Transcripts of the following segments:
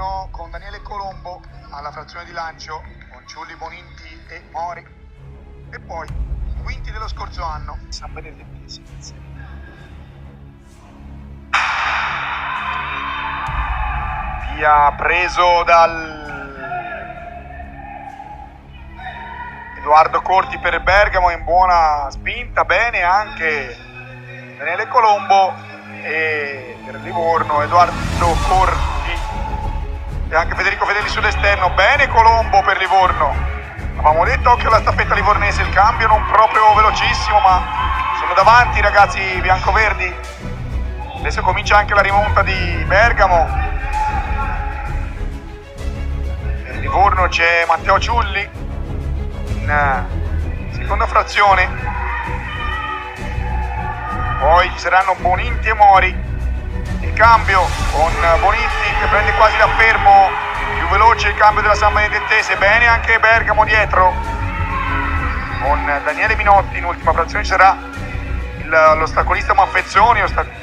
Livorno con Daniele Colombo alla frazione di lancio, con Ciulli, Boninti e Mori. E poi quinti dello scorso anno, San Benedettese. Via preso dal Edoardo Corti per Bergamo, in buona spinta, bene anche Daniele Colombo, e per Livorno Edoardo Corti e anche Federico Fedeli sull'esterno, bene Colombo per Livorno. Avevamo detto occhio alla staffetta livornese, il cambio non proprio velocissimo, ma sono davanti i ragazzi biancoverdi. Adesso comincia anche la rimonta di Bergamo. Per Livorno c'è Matteo Ciulli in seconda frazione, poi ci saranno Boninti e Mori. Il cambio con Boninti che prende quasi l'affermo, più veloce il cambio della San Benedettese, bene anche Bergamo dietro con Daniele Minotti. In ultima frazione ci sarà l'ostacolista Manfezzoni.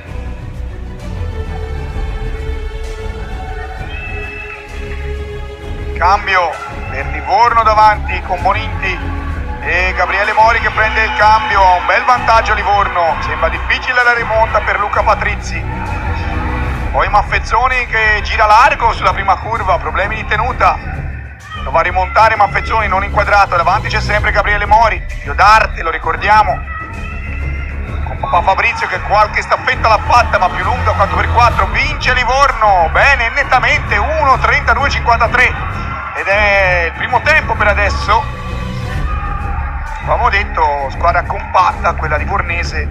Cambio per Livorno davanti con Boninti e Gabriele Mori che prende il cambio, ha un bel vantaggio Livorno, sembra difficile la rimonta per Luca Patrizzi. Poi Manfezzoni che gira largo sulla prima curva, problemi di tenuta, lo va a rimontare Manfezzoni, non inquadrato. Davanti c'è sempre Gabriele Mori, figlio d'arte, lo ricordiamo, con papà Fabrizio che qualche staffetta l'ha fatta, ma più lunga, 4x4, vince Livorno, bene, nettamente, 1:32:53, ed è il primo tempo per adesso. Avevamo detto squadra compatta quella livornese,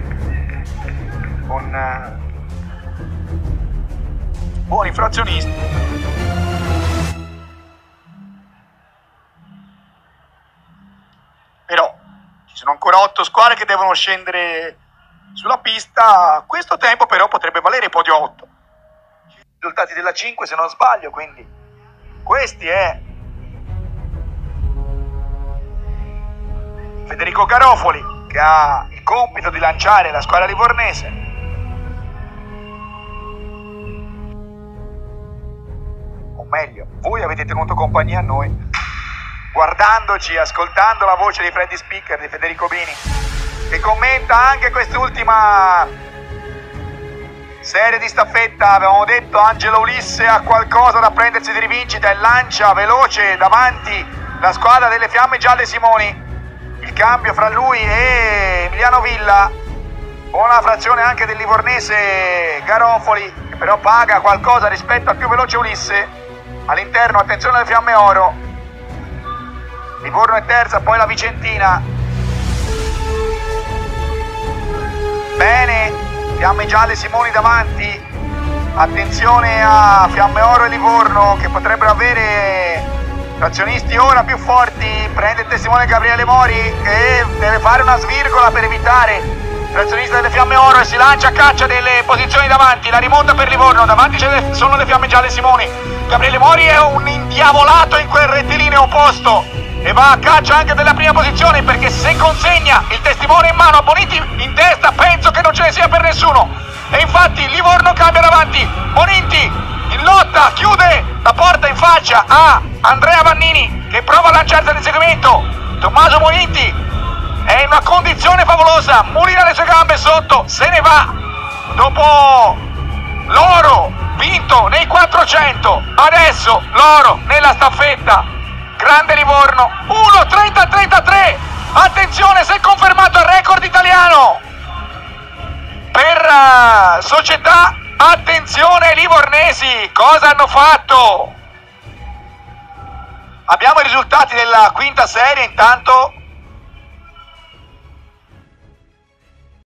con buoni frazionisti. Però ci sono ancora 8 squadre che devono scendere sulla pista. Questo tempo però potrebbe valere podio 8. I risultati della 5 se non sbaglio, quindi questi è Federico Garofoli che ha il compito di lanciare la squadra livornese. O meglio, voi avete tenuto compagnia a noi, guardandoci, ascoltando la voce di Freddy Speaker, di Federico Bini, che commenta anche quest'ultima serie di staffetta. Avevamo detto Angelo Ulisse ha qualcosa da prendersi di rivincita e lancia veloce davanti la squadra delle Fiamme Gialle Simoni. Il cambio fra lui e Emiliano Villa, buona frazione anche del livornese Garofoli, che però paga qualcosa rispetto al più veloce Ulisse. All'interno attenzione alle Fiamme Oro, Livorno è terza, poi la Vicentina. Bene, Fiamme Gialle Simoni davanti, attenzione a Fiamme Oro e Livorno che potrebbero avere frazionisti ora più forti. Prende il testimone Gabriele Mori che deve fare una svirgola per evitare il frazionista delle Fiamme Oro e si lancia a caccia delle posizioni davanti. La rimonta per Livorno, davanti sono le Fiamme Gialle Simoni. Gabriele Mori è un indiavolato in quel rettilineo opposto e va a caccia anche della prima posizione, perché se consegna il testimone in mano a Boninti in testa penso che non ce ne sia per nessuno, e infatti Livorno cambia davanti. Boninti in lotta, chiude la porta in faccia a Andrea Vannini che prova a lanciarsi all'inseguimento. Tommaso Boninti è in una condizione favolosa, mulina le sue gambe sotto, se ne va dopo l'oro vinto nei 400, adesso l'oro nella staffetta. Grande Livorno, 1:30:33, attenzione, si è confermato il record italiano per società. Attenzione ai livornesi, cosa hanno fatto? Abbiamo i risultati della quinta serie intanto.